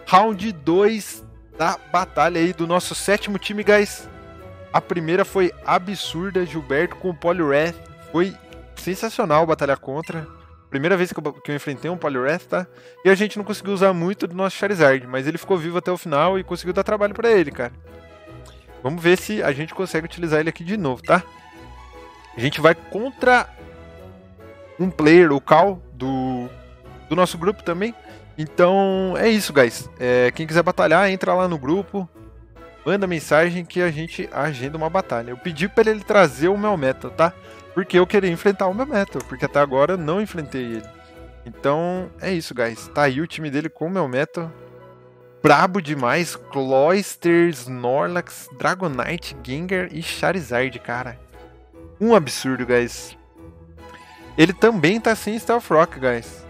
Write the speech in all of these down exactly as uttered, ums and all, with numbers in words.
Round dois da batalha aí do nosso sétimo time, guys. A primeira foi absurda, Gilberto com o Poliwrath. Foi sensacional batalhar contra. Primeira vez que eu, que eu enfrentei um Poliwrath, tá? E a gente não conseguiu usar muito do nosso Charizard, mas ele ficou vivo até o final e conseguiu dar trabalho pra ele, cara. Vamos ver se a gente consegue utilizar ele aqui de novo, tá? A gente vai contra um player, o Cal, do, do nosso grupo também. Então é isso, guys. É, quem quiser batalhar, entra lá no grupo, manda mensagem que a gente agenda uma batalha. Eu pedi pra ele trazer o Melmetal, tá? Porque eu queria enfrentar o Melmetal, porque até agora eu não enfrentei ele. Então é isso, guys. Tá aí o time dele com o Melmetal. Brabo demais. Cloyster, Snorlax, Dragonite, Gengar e Charizard, cara. Um absurdo, guys. Ele também tá sem Stealth Rock, guys.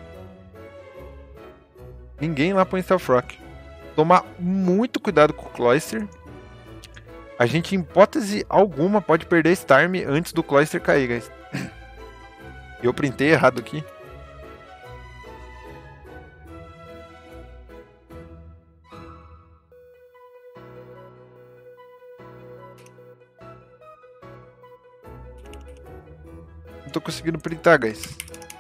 Ninguém lá põe Stealth Rock. Tomar muito cuidado com o Cloyster. A gente, em hipótese alguma, pode perder Starm antes do Cloyster cair, guys. Eu printei errado aqui. Não tô conseguindo printar, guys.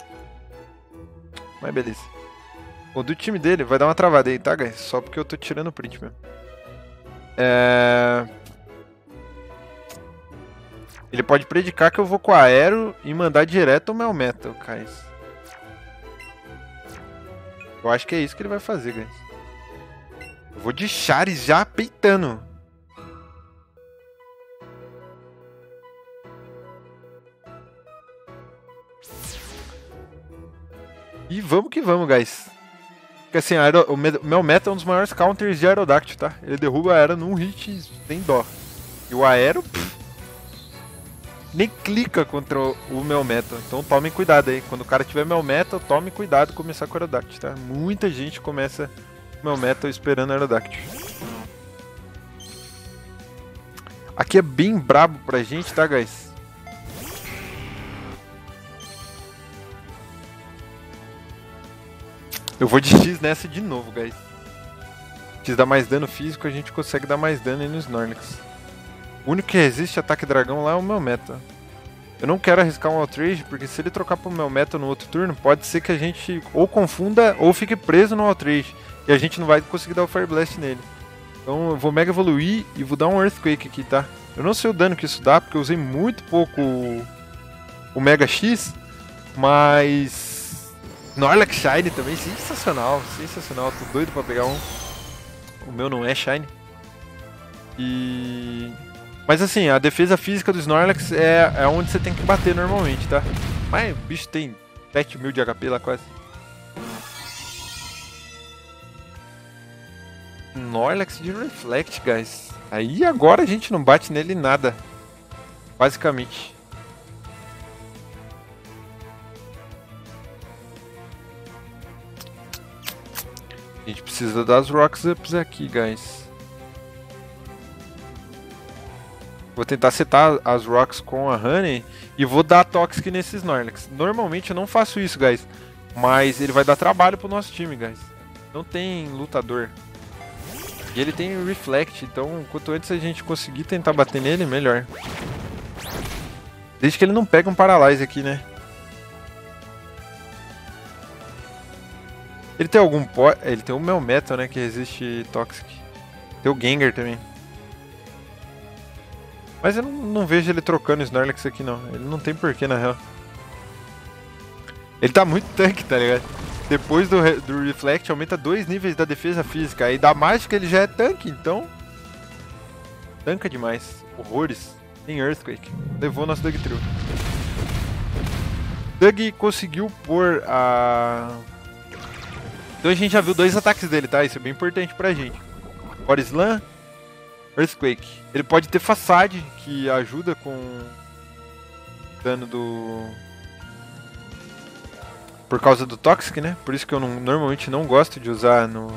Mas beleza. O do time dele vai dar uma travada aí, tá, guys? Só porque eu tô tirando o print mesmo. É... Ele pode predicar que eu vou com a Aero e mandar direto o Melmetal, guys. Eu acho que é isso que ele vai fazer, guys. Eu vou de Charizard já peitando. E vamos que vamos, guys. Porque assim, a Aero, o Melmetal é um dos maiores counters de Aerodactyl, tá? Ele derruba a Aero num hit sem dó. E o Aero... Pff, nem clica contra o Melmetal. Então tomem cuidado aí. Quando o cara tiver Melmetal, tome cuidado com começar com o Aerodactyl, tá? Muita gente começa Melmetal esperando Aerodactyl. Aqui é bem brabo pra gente, tá, guys? Eu vou de X nessa de novo, guys. X dá mais dano físico, a gente consegue dar mais dano aí no Snorlax. O único que resiste ataque dragão lá é o Melmetal. Eu não quero arriscar um Outrage, porque se ele trocar pro Melmetal no outro turno, pode ser que a gente ou confunda ou fique preso no Outrage. E a gente não vai conseguir dar o Fire Blast nele. Então eu vou Mega Evoluir e vou dar um Earthquake aqui, tá? Eu não sei o dano que isso dá, porque eu usei muito pouco o, o Mega X, mas... Snorlax Shine também, sensacional, sensacional, tô doido pra pegar um. O meu não é Shine. E... Mas assim, a defesa física do Snorlax é, é onde você tem que bater normalmente, tá? Mas o bicho tem sete mil de H P lá quase. Snorlax de Reflect, guys. Aí agora a gente não bate nele nada. Basicamente. A gente precisa das Rocks Ups aqui, guys. Vou tentar setar as Rocks com a Honey e vou dar Toxic nesse Snorlax. Normalmente eu não faço isso, guys. Mas ele vai dar trabalho pro nosso time, guys. Não tem lutador. E ele tem Reflect, então quanto antes a gente conseguir tentar bater nele, melhor. Desde que ele não pega um Paralyze aqui, né? Ele tem algum po... Ele tem o Melmetal, né, que resiste Toxic. Tem o Gengar também. Mas eu não, não vejo ele trocando o Snorlax aqui, não. Ele não tem porquê, na real. Ele tá muito tanque, tá ligado? Depois do, re... do Reflect, aumenta dois níveis da defesa física. Aí da mágica ele já é tanque, então... Tanca demais. Horrores. Tem Earthquake. Levou nosso Dugtrio. Doug conseguiu pôr a... Então a gente já viu dois ataques dele, tá? Isso é bem importante pra gente. Body Slam, Earthquake. Ele pode ter Facade, que ajuda com dano do... Por causa do Toxic, né? Por isso que eu não, normalmente não gosto de usar no...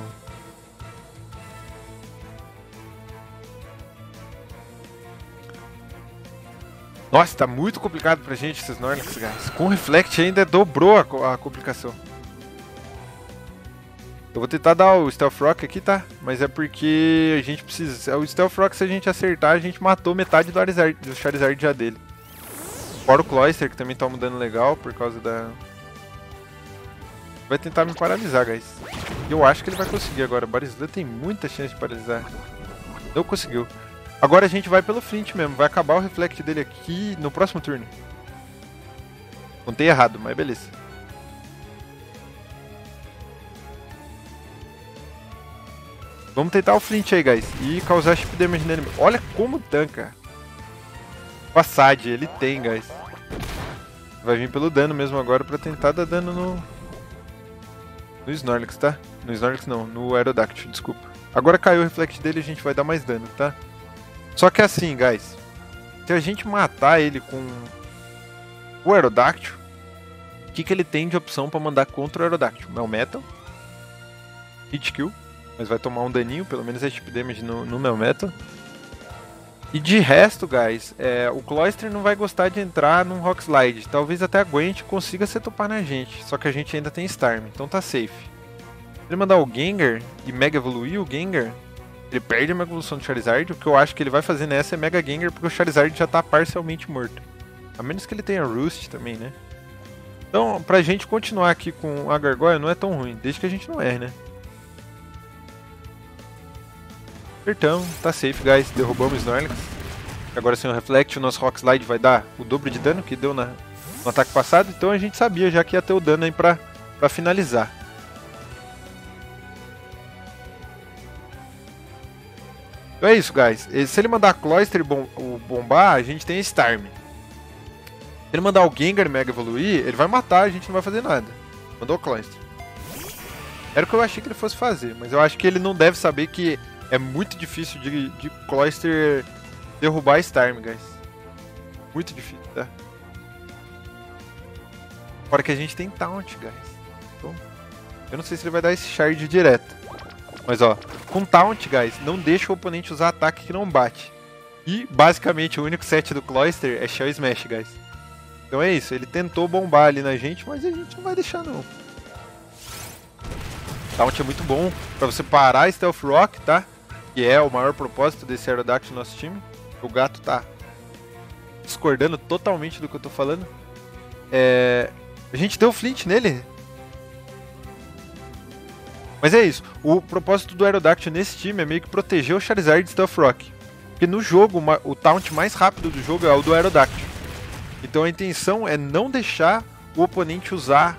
Nossa, tá muito complicado pra gente esses Snorlax, guys. Com Reflect ainda dobrou a, a complicação. Eu vou tentar dar o Stealth Rock aqui, tá? Mas é porque a gente precisa... O Stealth Rock, se a gente acertar, a gente matou metade do Charizard, do Charizard já dele. Fora o Cloyster, que também tá mudando legal por causa da... Vai tentar me paralisar, guys. Eu acho que ele vai conseguir agora. Barislan tem muita chance de paralisar. Não conseguiu. Agora a gente vai pelo Flint mesmo. Vai acabar o Reflect dele aqui no próximo turno. Contei errado, mas beleza. Vamos tentar o Flint aí, guys. E causar chip damage nele. Olha como tanca. O Assad, ele tem, guys. Vai vir pelo dano mesmo agora pra tentar dar dano no... No Snorlax, tá? No Snorlax não, no Aerodactyl, desculpa. Agora caiu o Reflect dele, a gente vai dar mais dano, tá? Só que assim, guys. Se a gente matar ele com o Aerodactyl, o que, que ele tem de opção pra mandar contra o Aerodactyl? Melmetal. Hit Kill. Mas vai tomar um daninho, pelo menos é chip damage no, no Melmetal. E de resto, guys, é, o Cloyster não vai gostar de entrar num Rock Slide. Talvez até aguente, consiga se topar na gente. Só que a gente ainda tem Starmie, então tá safe. Se ele mandar o Gengar e Mega Evoluir o Gengar, ele perde a Mega Evolução do Charizard. O que eu acho que ele vai fazer nessa é Mega Gengar, porque o Charizard já tá parcialmente morto. A menos que ele tenha Roost também, né? Então, pra gente continuar aqui com a Gargoyle não é tão ruim, desde que a gente não erre, né? Acertamos, tá safe, guys. Derrubamos o Snorlax. Agora sem o Reflect, o nosso Rock Slide vai dar o dobro de dano que deu na, no ataque passado. Então a gente sabia já que ia ter o dano aí pra, pra finalizar. Então é isso, guys. Se ele mandar Cloyster e bom, o bombar, a gente tem Starmie. Se ele mandar o Gengar Mega Evoluir, ele vai matar, a gente não vai fazer nada. Mandou o Cloyster. Era o que eu achei que ele fosse fazer, mas eu acho que ele não deve saber que é muito difícil de, de Cloyster derrubar Starmie, guys. Muito difícil, tá? Fora que a gente tem Taunt, guys. Então, eu não sei se ele vai dar esse Shard direto. Mas ó, com Taunt, guys, não deixa o oponente usar ataque que não bate. E, basicamente, o único set do Cloyster é Shell Smash, guys. Então é isso, ele tentou bombar ali na gente, mas a gente não vai deixar não. Taunt é muito bom pra você parar Stealth Rock, tá? Que é o maior propósito desse Aerodactyl no nosso time. O gato tá discordando totalmente do que eu tô falando. É... A gente deu Flint nele. Mas é isso. O propósito do Aerodactyl nesse time é meio que proteger o Charizard de Stealth Rock. Porque no jogo, o taunt mais rápido do jogo é o do Aerodactyl. Então a intenção é não deixar o oponente usar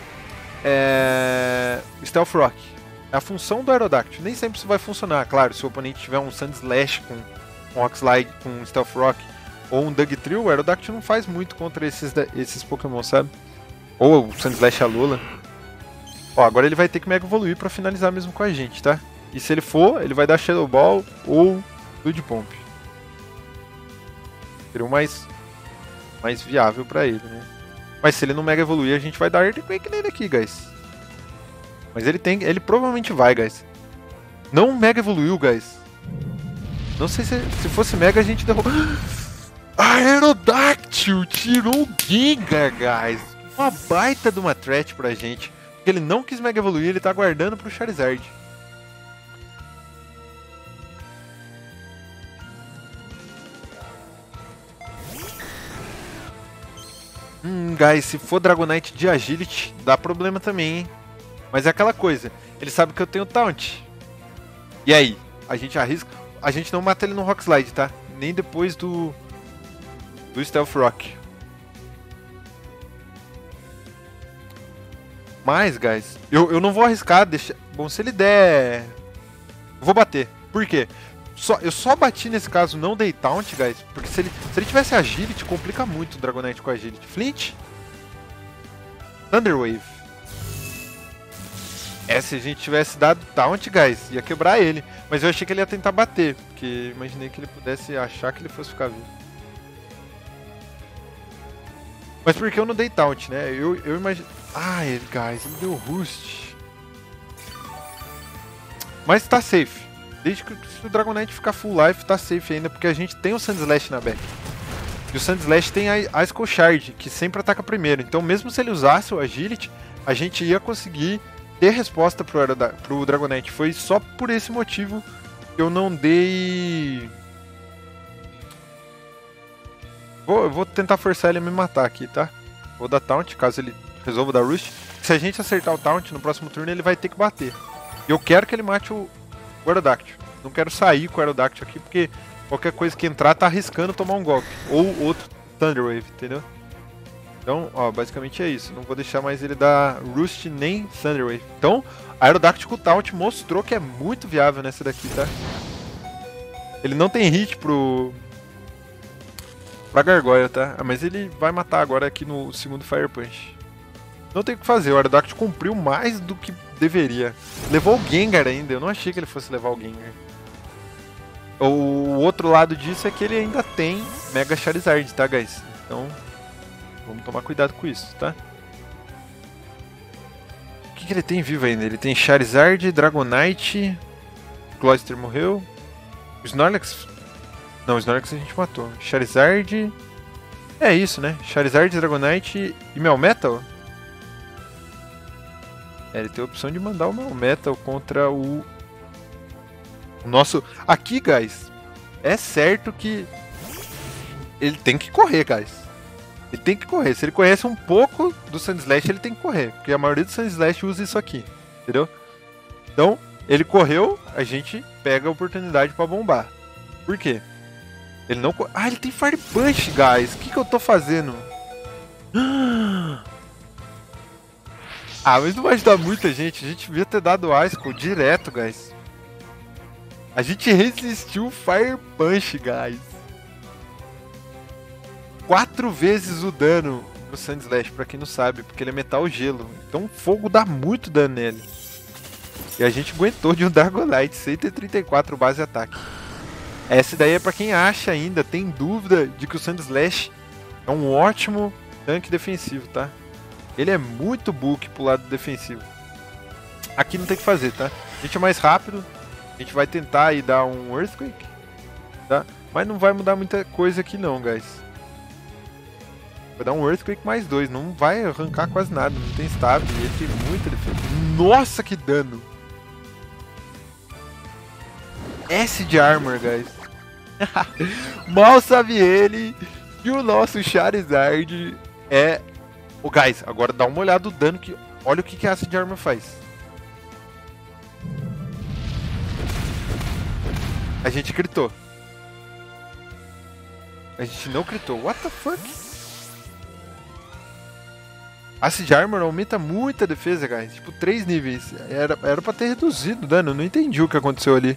é... Stealth Rock. É a função do Aerodactyl. Nem sempre isso vai funcionar. Claro, se o oponente tiver um Sandslash com um Rock Slide, com um Stealth Rock ou um Dugtrio, o Aerodactyl não faz muito contra esses, esses Pokémon, sabe? Ou o Sandslash Alola. Ó, agora ele vai ter que Mega Evoluir pra finalizar mesmo com a gente, tá? E se ele for, ele vai dar Shadow Ball ou Blood Pomp. Seria o mais, mais viável pra ele, né? Mas se ele não Mega Evoluir, a gente vai dar Earthquake nele aqui, guys. Mas ele tem, ele provavelmente vai, guys. Não Mega Evoluiu, guys. Não sei se, se fosse Mega a gente derrubou. Aerodactyl tirou o Gengar, guys. Uma baita de uma threat pra gente. Porque ele não quis Mega Evoluir, ele tá guardando pro Charizard. Hum, guys, se for Dragonite de Agility, dá problema também, hein? Mas é aquela coisa, ele sabe que eu tenho Taunt. E aí? A gente arrisca? A gente não mata ele no Rock Slide, tá? Nem depois do... do Stealth Rock. Mas, guys, eu, eu não vou arriscar, deixa... Bom, se ele der... Eu vou bater. Por quê? Só, eu só bati nesse caso, não dei Taunt, guys, porque se ele, se ele tivesse Agility, complica muito o Dragonite com Agility. Flint. Thunderwave. É, se a gente tivesse dado Taunt, guys, ia quebrar ele. Mas eu achei que ele ia tentar bater, porque imaginei que ele pudesse achar que ele fosse ficar vivo. Mas por que eu não dei Taunt, né? Eu, eu imagino... Ah, ele, guys, ele deu Roost. Mas tá safe. Desde que se o Dragonite ficar full life, tá safe ainda, porque a gente tem o Sandslash na back. E o Sandslash tem a Ice Shard, que sempre ataca primeiro. Então mesmo se ele usasse o Agility, a gente ia conseguir ter resposta pro, Aeroda pro Dragonite. Foi só por esse motivo que eu não dei... Vou, eu vou tentar forçar ele a me matar aqui, tá? Vou dar taunt, caso ele resolva dar Roost. Se a gente acertar o taunt no próximo turno, ele vai ter que bater. E eu quero que ele mate o, o Aerodactyl. Não quero sair com o Aerodactyl aqui, porque qualquer coisa que entrar tá arriscando tomar um golpe. Ou outro Thunder Wave, entendeu? Então, ó, basicamente é isso. Não vou deixar mais ele dar Roost nem Thunder Wave. Então, Aerodactyl com taunt mostrou que é muito viável nessa daqui, tá? Ele não tem hit pro... pra Gargoyle, tá? Ah, mas ele vai matar agora aqui no segundo Fire Punch. Não tem o que fazer, o Aerodactyl cumpriu mais do que deveria. Levou o Gengar ainda, eu não achei que ele fosse levar o Gengar. O outro lado disso é que ele ainda tem Mega Charizard, tá, guys? Então, vamos tomar cuidado com isso, tá? O que, que ele tem vivo ainda? Ele tem Charizard, Dragonite, Cloyster morreu, o Snorlax... Não, o Snorlax a gente matou. Charizard... É isso, né? Charizard, Dragonite e Melmetal? É, ele tem a opção de mandar o Melmetal contra o... o nosso... Aqui, guys, é certo que ele tem que correr, guys. Ele tem que correr. Se ele conhece um pouco do Sandslash, ele tem que correr. Porque a maioria do Sandslash usa isso aqui, entendeu? Então, ele correu, a gente pega a oportunidade pra bombar. Por quê? Ele não... Ah, ele tem Fire Punch, guys. O que, que eu tô fazendo? Ah, mas não vai ajudar muita gente. A gente devia ter dado Icicle direto, guys. A gente resistiu o Fire Punch, guys. Quatro vezes o dano no Sandslash, pra quem não sabe, porque ele é metal gelo. Então o fogo dá muito dano nele. E a gente aguentou de um Dragonite, cento e trinta e quatro base ataque. Essa daí é pra quem acha ainda, tem dúvida de que o Sandslash é um ótimo tanque defensivo, tá? Ele é muito bulk pro lado defensivo. Aqui não tem o que fazer, tá? A gente é mais rápido, a gente vai tentar aí dar um Earthquake, tá? Mas não vai mudar muita coisa aqui não, guys. Vai dar um Earthquake mais dois, não vai arrancar quase nada, não tem stab, ele tem muita defesa. Nossa, que dano! S de Armor, guys. Mal sabe ele que o nosso Charizard é... O oh, guys, agora dá uma olhada no dano que... Olha o que que a Acid Armor faz. A gente gritou. A gente não gritou. What the fuck? Acid Armor aumenta muita defesa, guys. Tipo, três níveis. Era, era pra ter reduzido o dano. Eu não entendi o que aconteceu ali.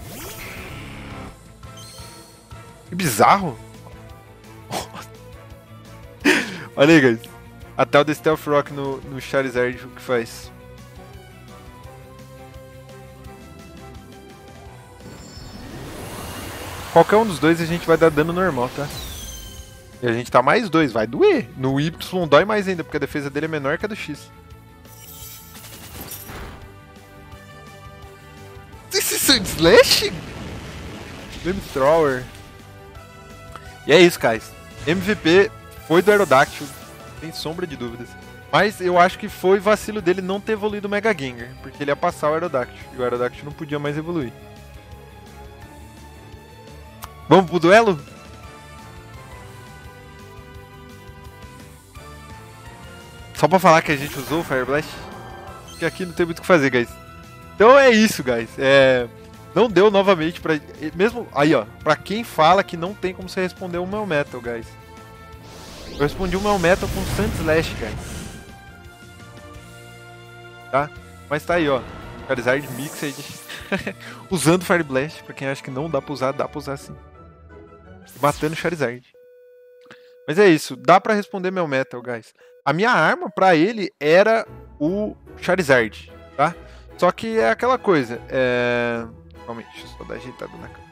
Que bizarro. Olha aí, guys. Até o The Stealth Rock no, no Charizard, o que faz? Qualquer um dos dois a gente vai dar dano normal, tá? E a gente tá mais dois, vai doer. No Y dói mais ainda, porque a defesa dele é menor que a do X. Esse Sandslash? Flamethrower. E é isso, guys. M V P foi do Aerodactyl. Sem sombra de dúvidas. Mas eu acho que foi vacilo dele não ter evoluído o Mega Gengar, porque ele ia passar o Aerodactyl, e o Aerodactyl não podia mais evoluir. Vamos pro duelo? Só pra falar que a gente usou o Fire Blast, porque aqui não tem muito o que fazer, guys. Então é isso, guys. É... Não deu novamente pra... Mesmo aí, ó, pra quem fala que não tem como você responder o Melmetal, guys. Eu respondi o Melmetal com Sandslash, guys. Tá? Mas tá aí, ó. Charizard Mixed. Usando Fire Blast. Pra quem acha que não dá pra usar, dá pra usar sim. Matando Charizard. Mas é isso. Dá pra responder Melmetal, guys. A minha arma pra ele era o Charizard, tá? Só que é aquela coisa. É... Calma aí, deixa eu só dar ajeitada na câmera.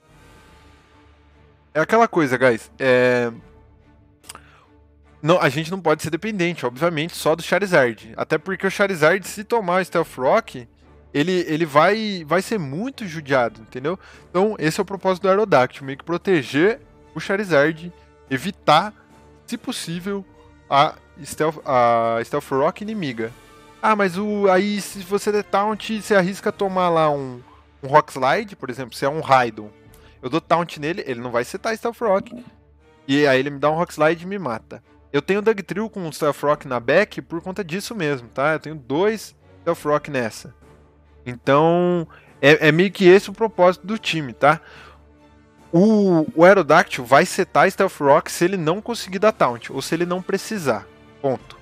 É aquela coisa, guys. É... Não, a gente não pode ser dependente, obviamente, só do Charizard. Até porque o Charizard, se tomar o Stealth Rock, ele, ele vai, vai ser muito judiado, entendeu? Então, esse é o propósito do Aerodactyl, meio que proteger o Charizard, evitar, se possível, a Stealth, a Stealth Rock inimiga. Ah, mas o, aí se você der taunt, você arrisca tomar lá um, um Rock Slide, por exemplo, se é um Raidon. Eu dou taunt nele, ele não vai setar Stealth Rock. E aí ele me dá um Rock Slide e me mata. Eu tenho Dugtrio com um Stealth Rock na back por conta disso mesmo, tá? Eu tenho dois Stealth Rock nessa. Então, é, é meio que esse o propósito do time, tá? O, o Aerodactyl vai setar Stealth Rock se ele não conseguir dar taunt, ou se ele não precisar. Ponto.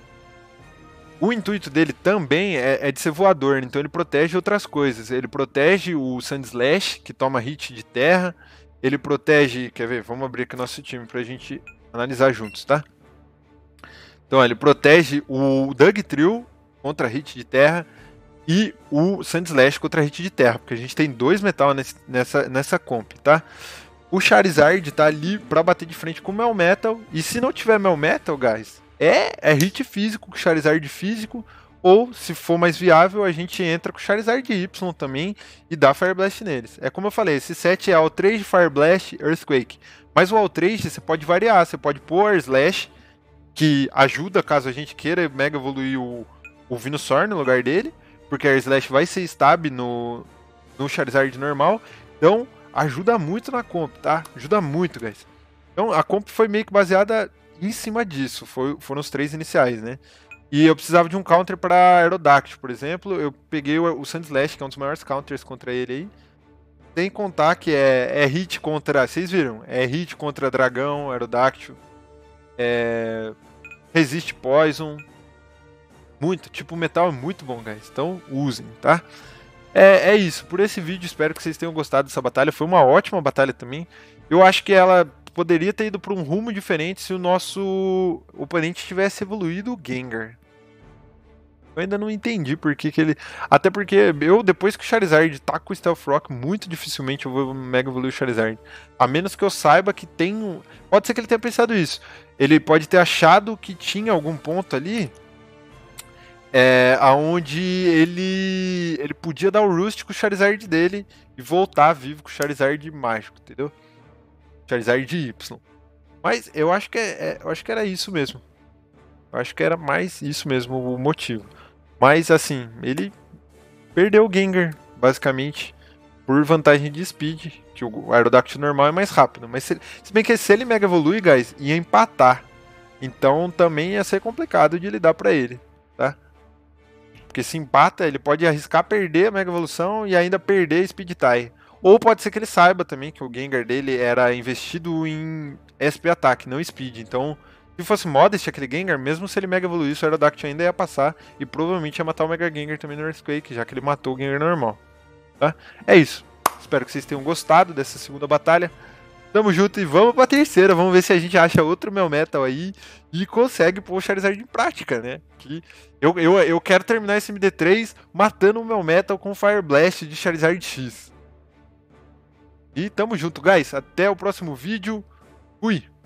O intuito dele também é, é de ser voador, então ele protege outras coisas. Ele protege o Sandslash, que toma hit de terra. Ele protege... Quer ver? Vamos abrir aqui nosso time pra gente analisar juntos, tá? Então, ó, ele protege o Dugtrio contra hit de terra e o Sandslash contra hit de terra, porque a gente tem dois metal nesse, nessa, nessa comp, tá? O Charizard tá ali pra bater de frente com o Melmetal, e se não tiver Melmetal, guys... É, é hit físico com Charizard físico, ou se for mais viável, a gente entra com Charizard Y também e dá Fire Blast neles. É como eu falei, esse set é Outrage, Fire Blast, Earthquake. Mas o Outrage você pode variar, você pode pôr Slash, que ajuda caso a gente queira mega evoluir o, o Venusaur no lugar dele, porque a Slash vai ser stab no, no Charizard normal. Então ajuda muito na comp, tá? Ajuda muito, guys. Então a comp foi meio que baseada em cima disso, foi, foram os três iniciais, né? E eu precisava de um counter para Aerodactyl, por exemplo. Eu peguei o, o Sandslash, que é um dos maiores counters contra ele aí. Sem contar que é, é hit contra... Vocês viram? É hit contra Dragão, Aerodactyl. É, resiste Poison. Muito. Tipo, o metal é muito bom, guys. Então, usem, tá? É, é isso. Por esse vídeo, espero que vocês tenham gostado dessa batalha. Foi uma ótima batalha também. Eu acho que ela... poderia ter ido para um rumo diferente se o nosso oponente tivesse evoluído o Gengar. Eu ainda não entendi por que, que ele... Até porque eu, depois que o Charizard tá com o Stealth Rock, muito dificilmente eu vou mega evoluir o Charizard. A menos que eu saiba que tem um... Pode ser que ele tenha pensado isso. Ele pode ter achado que tinha algum ponto ali... É, onde ele... Ele podia dar o Roost com o Charizard dele e voltar vivo com o Charizard mágico, entendeu? Charizard Y. Mas eu acho que é, é, eu acho que era isso mesmo. Eu acho que era mais isso mesmo o motivo. Mas assim, ele perdeu o Gengar, basicamente, por vantagem de speed, que o Aerodactyl normal é mais rápido. Mas se, se bem que se ele mega evolui, guys, ia empatar. Então também ia ser complicado de lidar pra ele, tá? Porque se empata, ele pode arriscar perder a mega evolução e ainda perder speed tie. Ou pode ser que ele saiba também que o Gengar dele era investido em S P ataque, não speed. Então, se fosse Modest aquele Gengar, mesmo se ele mega evoluísse, o Aerodactyl ainda ia passar e provavelmente ia matar o Mega Gengar também no Earthquake, já que ele matou o Gengar normal. Tá? É isso. Espero que vocês tenham gostado dessa segunda batalha. Tamo junto e vamos pra terceira. Vamos ver se a gente acha outro Melmetal aí e consegue pôr o Charizard em prática, né? Que eu, eu, eu quero terminar esse M D três matando o Melmetal com Fire Blast de Charizard X. E tamo junto, guys. Até o próximo vídeo. Fui!